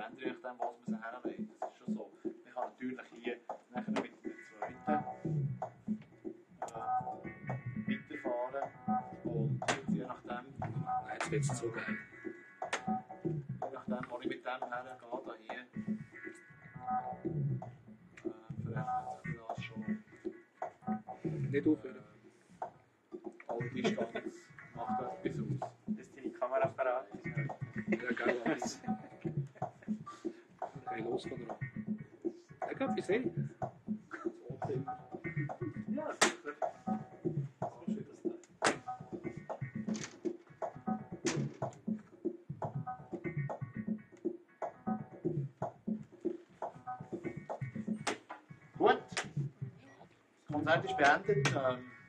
verändern, je nachdem, was man sie herlegt. Das ist schon so. Man kann natürlich hier nachher mit der zweiten weiterfahren und jetzt je nachdem, Jetzt wird es zu geil. je nachdem, wo ich mit dem hergehe, da hier, verändert sich das schon. Nicht aufhören. Alle Distanz macht etwas aus. Das ist deine Kameraapparat. Ja, geil, alles. Okay, los von dran. Ja, kann ich sehen. Ja, sicher. So schön das da. Gut. Das Konzert ist beendet.